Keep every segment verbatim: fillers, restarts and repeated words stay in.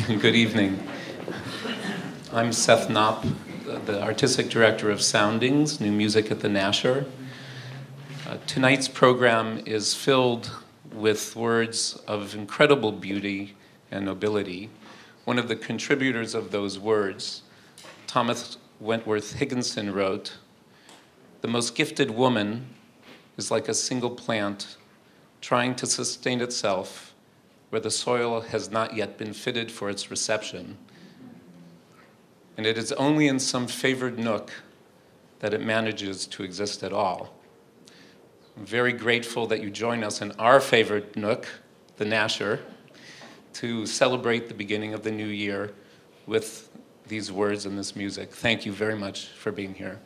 Good evening. I'm Seth Knopp, the Artistic Director of Soundings, New Music at the Nasher. Uh, tonight's program is filled with words of incredible beauty and nobility. One of the contributors of those words, Thomas Wentworth Higginson, wrote, "The most gifted woman is like a single plant trying to sustain itself where the soil has not yet been fitted for its reception. And it is only in some favored nook that it manages to exist at all." I'm very grateful that you join us in our favorite nook, the Nasher, to celebrate the beginning of the new year with these words and this music. Thank you very much for being here.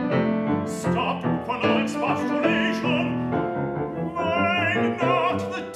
Stop for no expostulation. Mind not the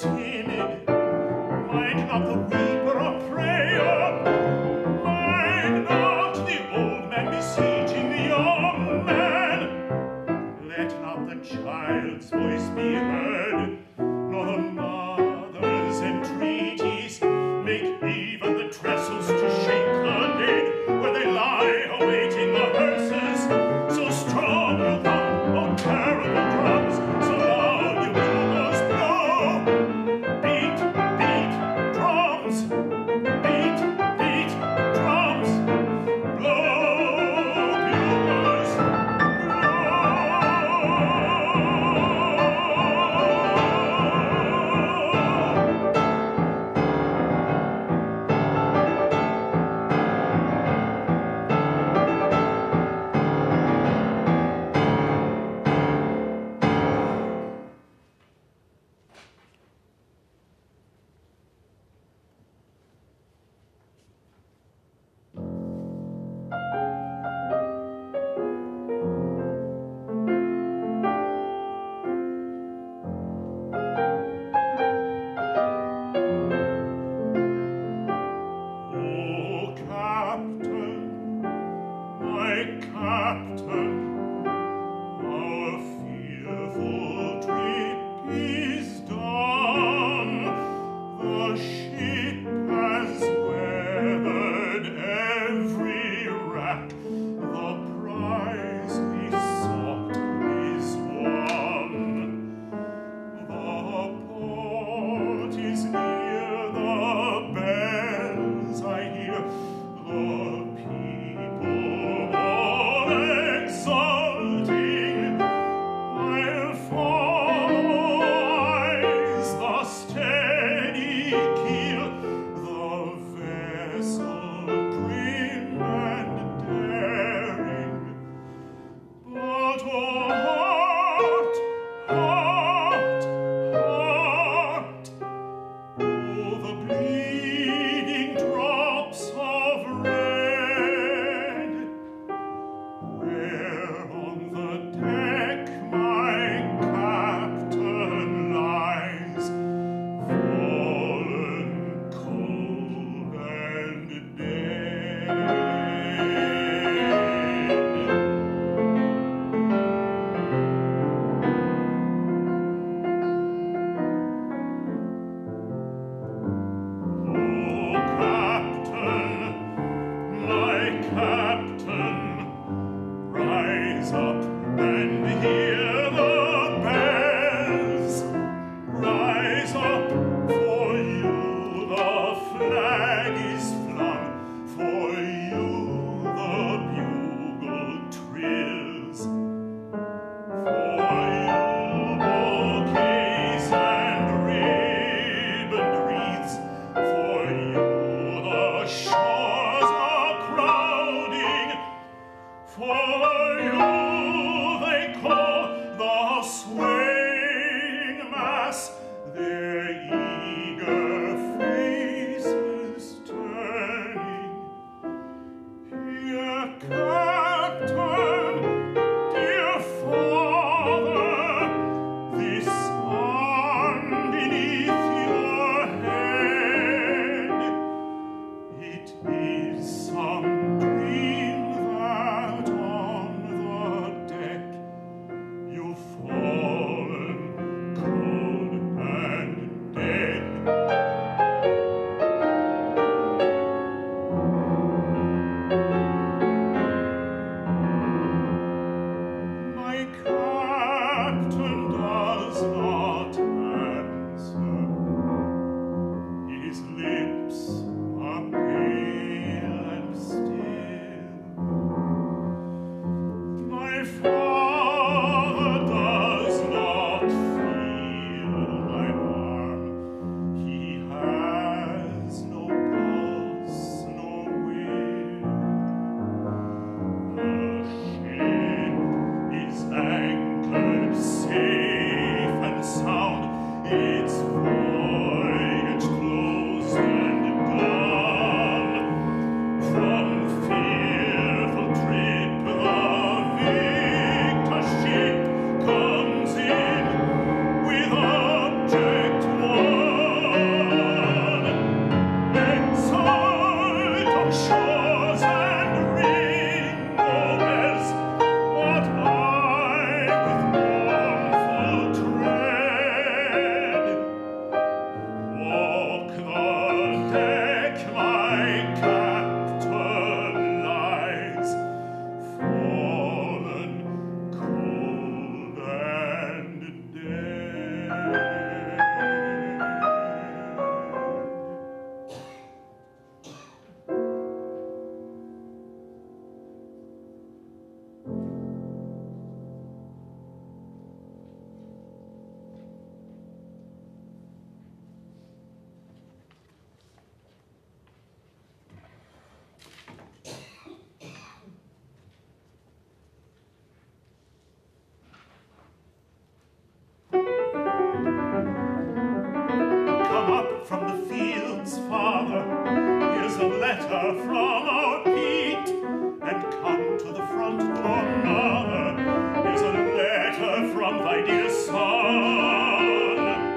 from the fields, Father, here's a letter from our Pete. And come to the front door, Mother, here's a letter from thy dear son.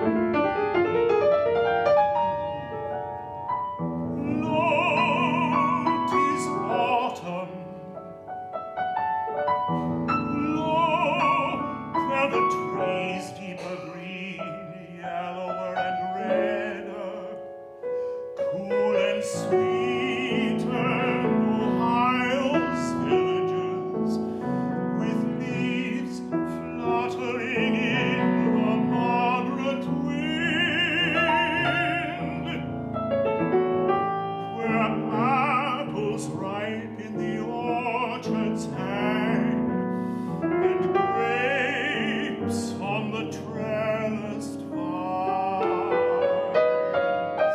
Lo, 'tis autumn. Lo, where the trees deeper green, yellower and redder, cool and sweeter, Ohio's villages, with leaves fluttering in the moderate wind, where apples ripe in the orchards hang, and grapes on the trellised vines.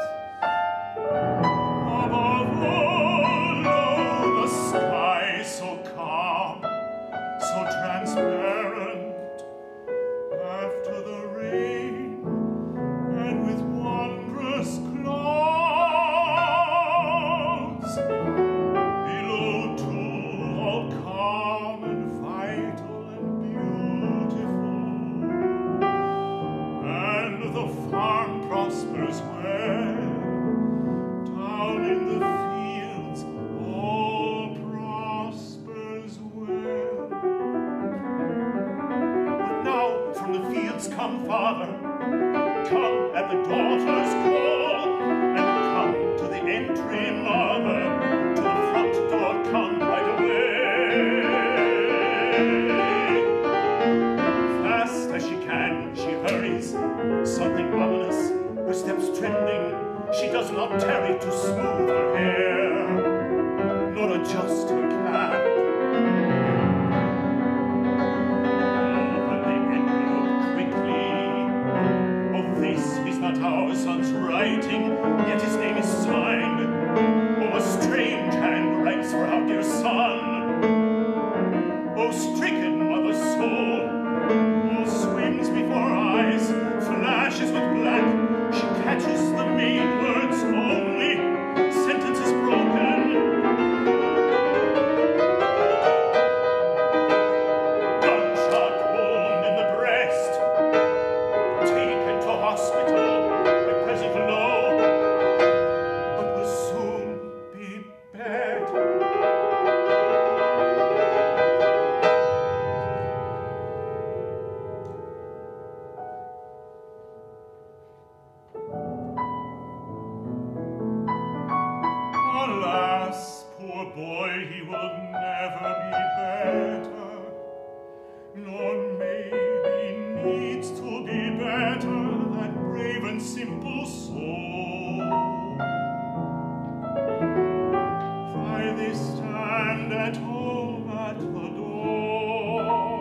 Above all, oh, the sky so calm, so transparent, after the rain, and with wondrous clouds. Below, too, all calm and vital and beautiful, and the farm prospers well. Down in the fields, all prospers well. But now from the fields come, Father, come at the daughter's call, and come to the entry, Mother, to the front door, come right away. Fast as she can, she hurries, something ominous, her steps trembling. She does not tarry to smooth her hair, nor adjust her cap. But they envelope quickly. Oh, this is not our son's writing, yet his name is signed. Oh, a strange hand writes for our dear son. Oh, stricken mother's soul, oh, swims before eyes, flashes with black. She catches the main words only, sentences broken. Gunshot wound in the breast, taken to hospital, at present low, but will soon be better. Alas, poor boy, he will never be better, nor maybe needs to be better, that brave and simple soul. Why they stand at home at the door?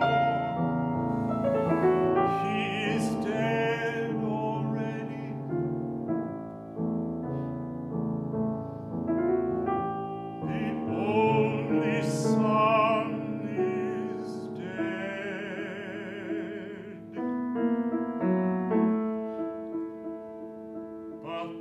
He is dead already. The only son is dead. But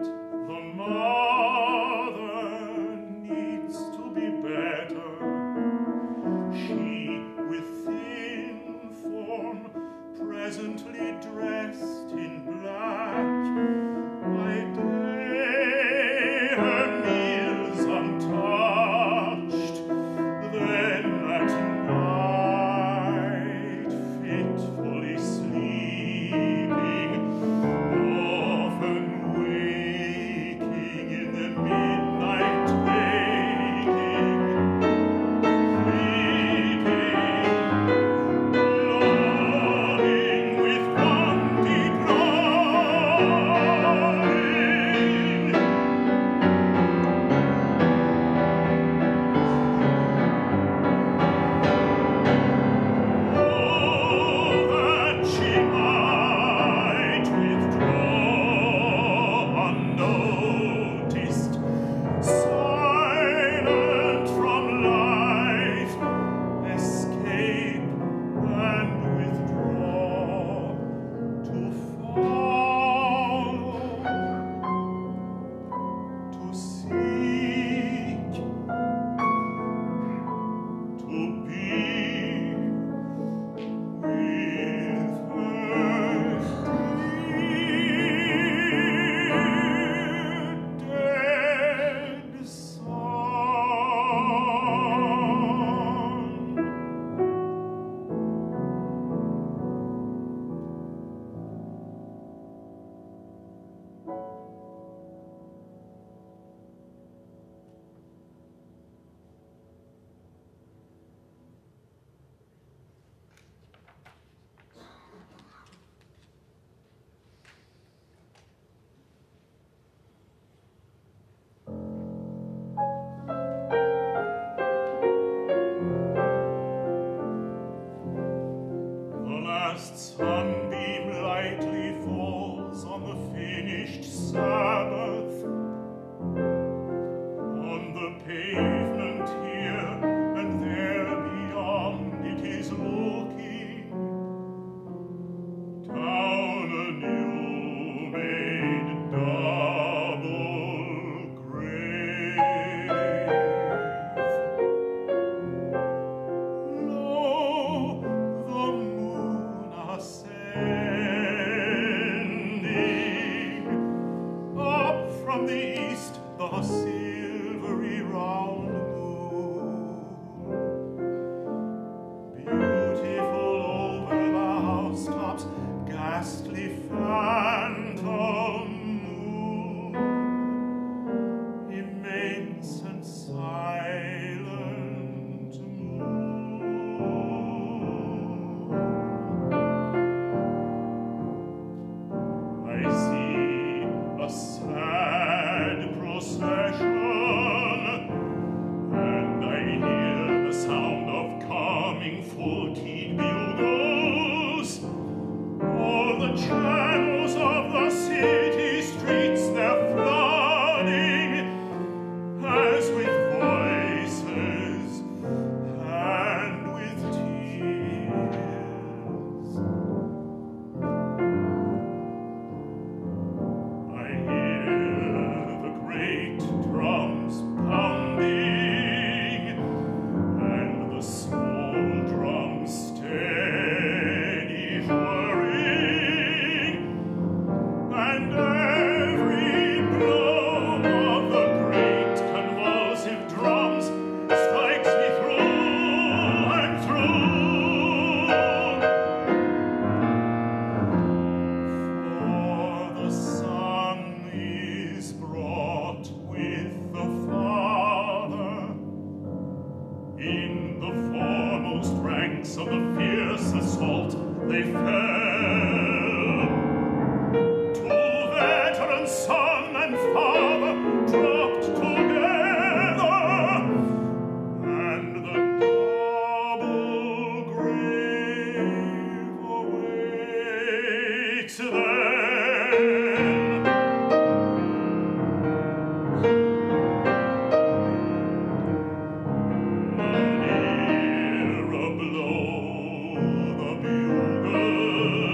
finished Sabbath. On the pavement here and there beyond it is looking down a new-made double grave. Lo, the moon ascending up from the east, the silvery round moon, beautiful over the housetops, ghastly phantom moon, immense and silent moon. I see a sad procession, and I hear the sound of coming full-keyed bugles. All the channels of the city streets they're flooding, as with voices and with tears. I hear the great drums pounding, and the small drums steady whirring, and every blow of the great convulsive drums strikes me through and through. For the Son is brought with the Father. In the foremost ranks of the fierce assault they fell. Two veteran son and father dropped together, and the double grave awaits them. Near a blow the bugle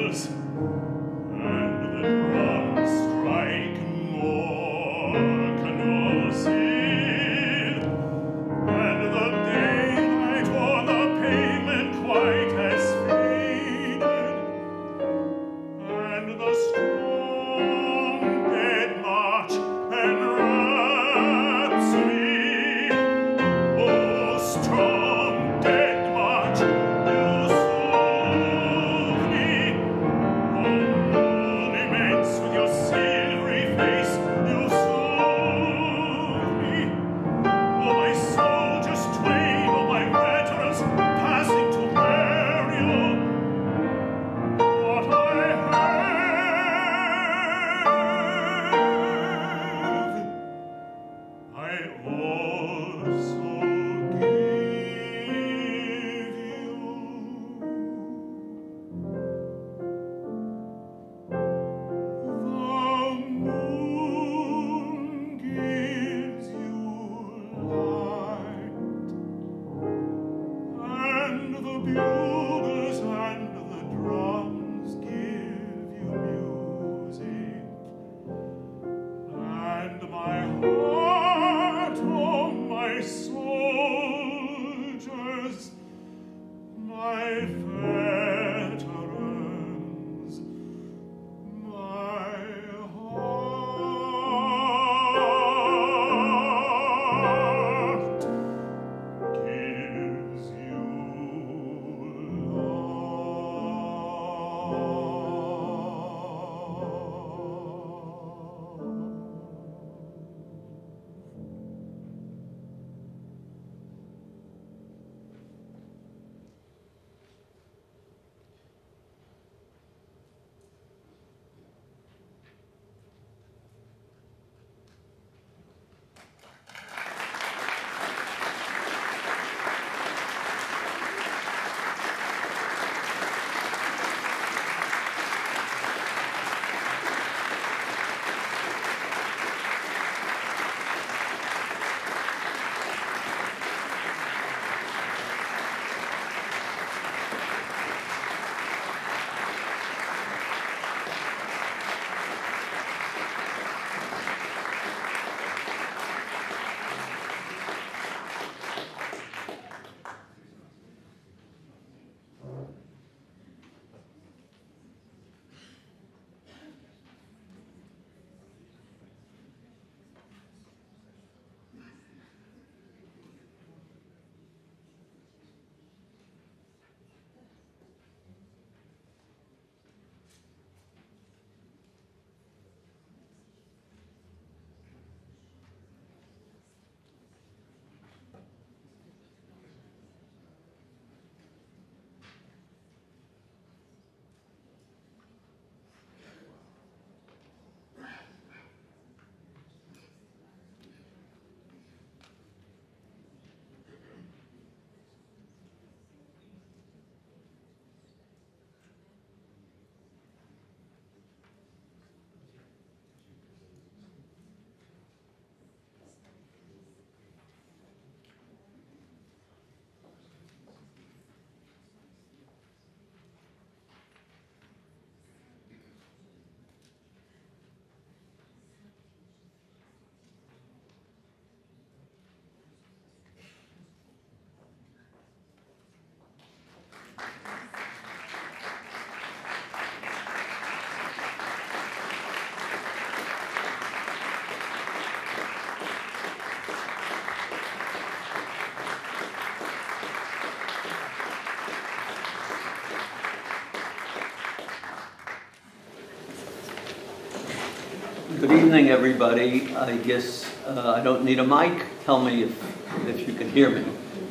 Good evening, everybody. I guess uh, I don't need a mic. Tell me if, if you can hear me.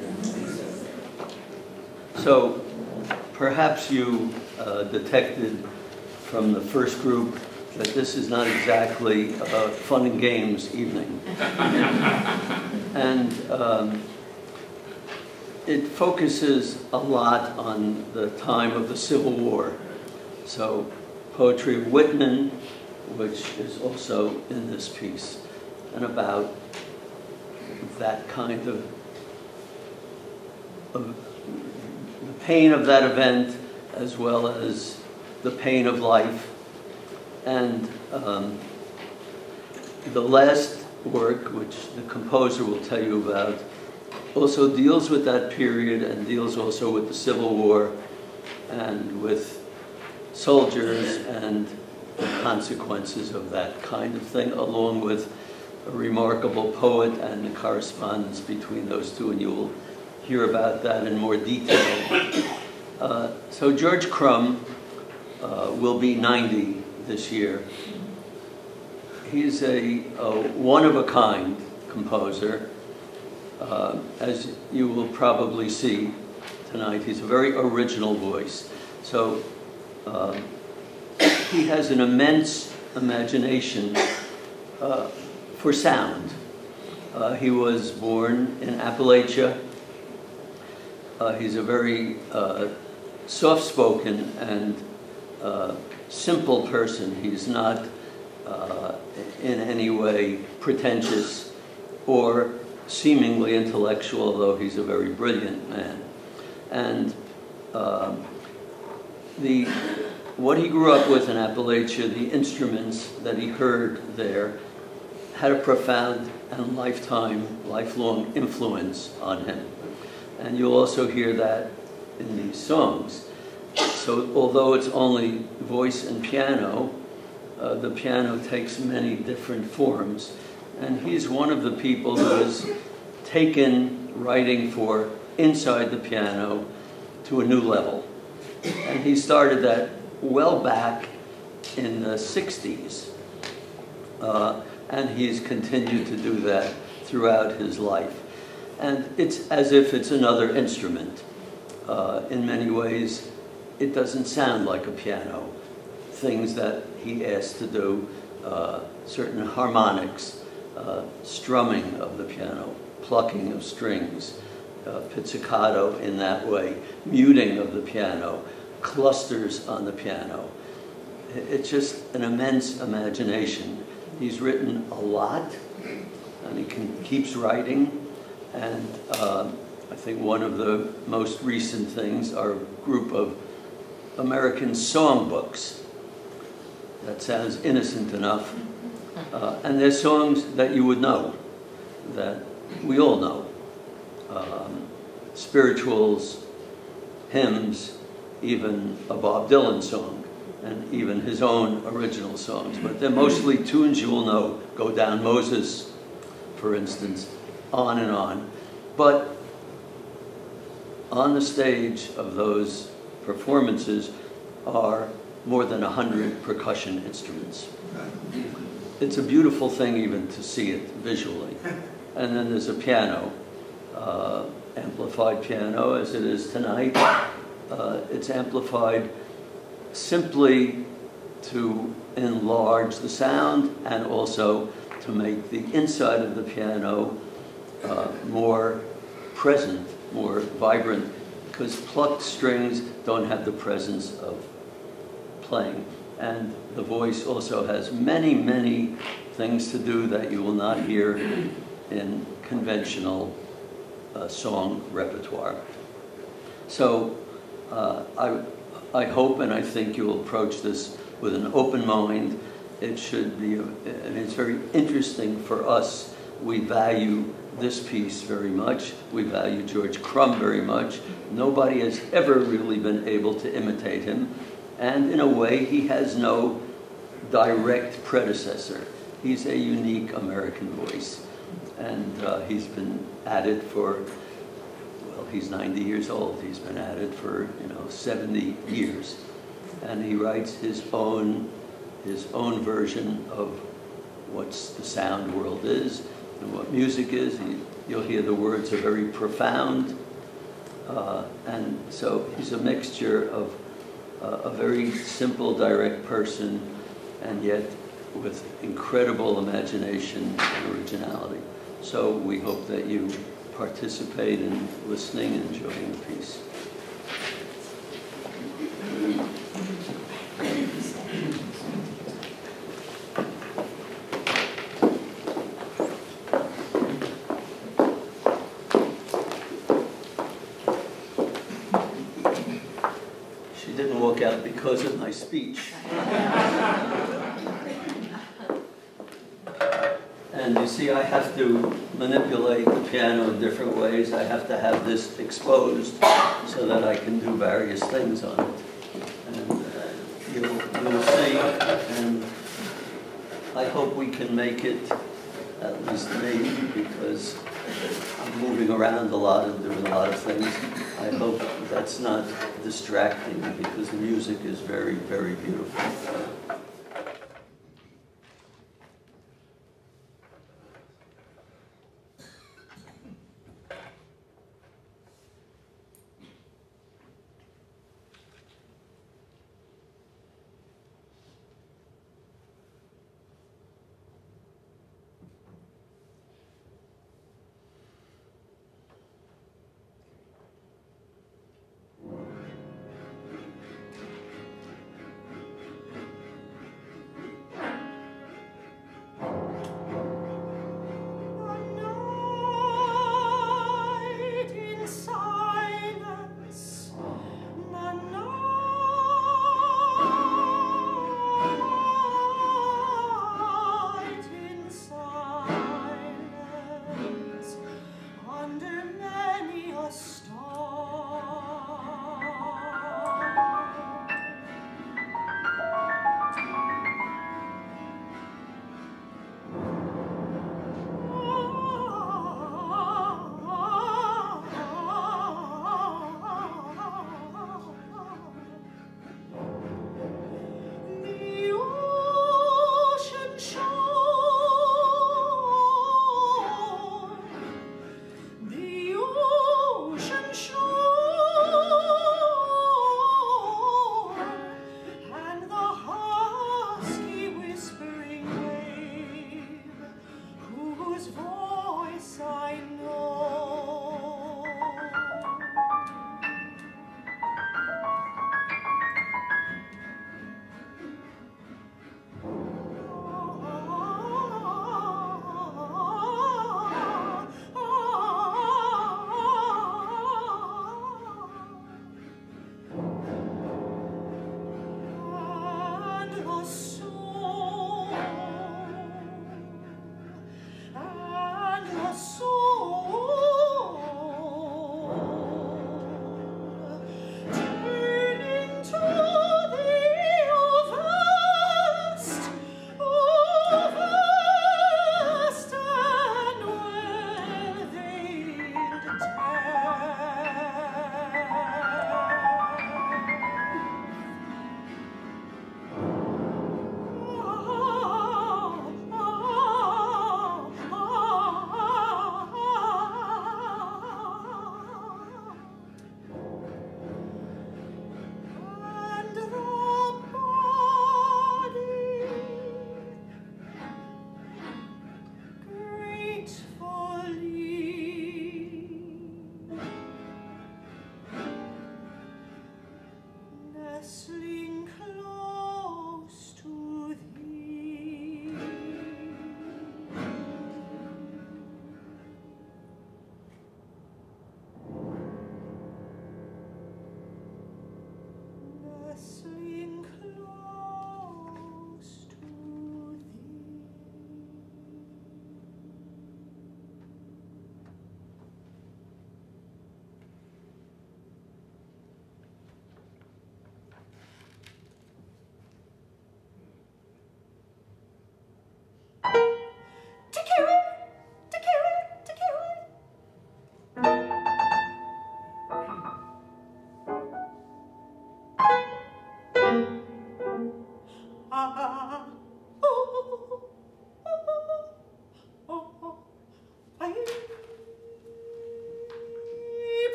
So perhaps you uh, detected from the first group that this is not exactly a fun and games evening. And um, it focuses a lot on the time of the Civil War. So poetry of Whitman, which is also in this piece, and about that kind of, of the pain of that event, as well as the pain of life. And um, the last work, which the composer will tell you about, also deals with that period and deals also with the Civil War and with soldiers and the consequences of that kind of thing, along with a remarkable poet and the correspondence between those two, and you will hear about that in more detail. Uh, so George Crumb uh, will be ninety this year. He's a, a one-of-a-kind composer. Uh, as you will probably see tonight, he's a very original voice. So uh, he has an immense imagination uh, for sound. Uh, he was born in Appalachia. Uh, he's a very uh, soft-spoken and uh, simple person. He's not uh, in any way pretentious or seemingly intellectual, although he's a very brilliant man. And uh, the what he grew up with in Appalachia, the instruments that he heard there, had a profound and lifetime, lifelong influence on him. And you'll also hear that in these songs. So although it's only voice and piano, uh, the piano takes many different forms. And he's one of the people who has taken writing for inside the piano to a new level. And he started that well back in the sixties. Uh, and he's continued to do that throughout his life. And it's as if it's another instrument. Uh, in many ways, it doesn't sound like a piano. Things that he asked to do, uh, certain harmonics, uh, strumming of the piano, plucking of strings, uh, pizzicato in that way, muting of the piano, clusters on the piano. It's just an immense imagination. He's written a lot, and he can, keeps writing. And uh, I think one of the most recent things are a group of American songbooks. That sounds innocent enough. Uh, and they're songs that you would know, that we all know. Um, spirituals, hymns, even a Bob Dylan song, and even his own original songs. But they're mostly tunes you will know. Go Down Moses, for instance, on and on. But on the stage of those performances are more than a hundred percussion instruments. It's a beautiful thing even to see it visually. And then there's a piano, uh, amplified piano as it is tonight. Uh, it's amplified simply to enlarge the sound and also to make the inside of the piano uh, more present, more vibrant, because plucked strings don't have the presence of playing. And the voice also has many, many things to do that you will not hear in conventional uh, song repertoire. So uh, I, I hope and I think you'll approach this with an open mind. It should be, and it's very interesting for us. We value this piece very much. We value George Crumb very much. Nobody has ever really been able to imitate him. And in a way, he has no direct predecessor. He's a unique American voice. And uh, he's been at it for, well, he's ninety years old. He's been at it for, you know, seventy years. And he writes his own, his own version of what the sound world is and what music is. He, you'll hear the words are very profound. Uh, and so he's a mixture of uh, a very simple, direct person, and yet with incredible imagination and originality. So we hope that you participate in listening and enjoying the piece. She didn't walk out because of my speech. And you see, I have to manipulate the piano in different ways. I have to have this exposed so that I can do various things on it. And uh, you'll, you'll see, and I hope we can make it, at least me, because I'm moving around a lot and doing a lot of things. I hope that's not distracting, because the music is very, very beautiful.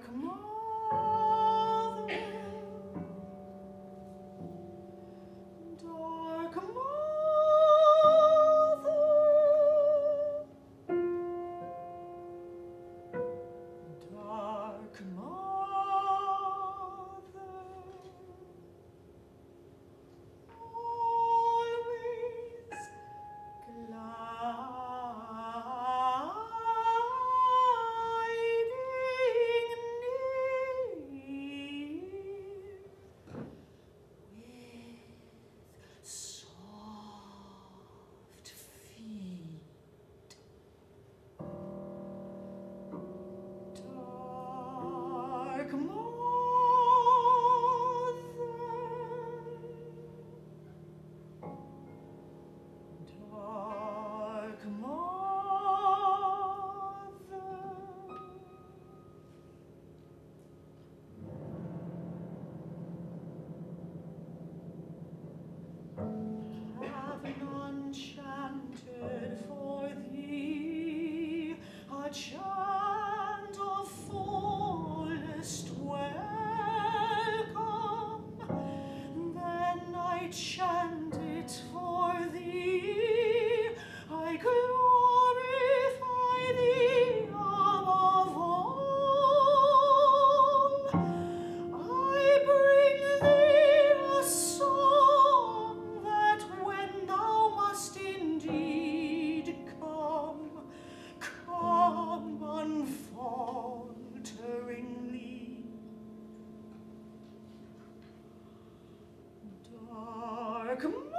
Dark